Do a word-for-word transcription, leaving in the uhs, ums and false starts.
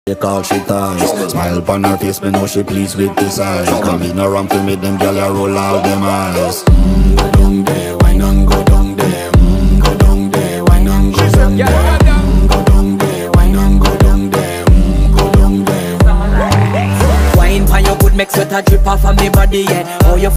Take off she ties, smile upon her face, me know she pleased with this eyes. Come in around to make them gyal a roll out them eyes. Mm, go down there, wine and go down there. Mm, go down there, wine and go down there. Mm, go down there, wine and go down there. Mm, go down there. Wine for your good make sweat a drip off of me body, yeah. Oh, you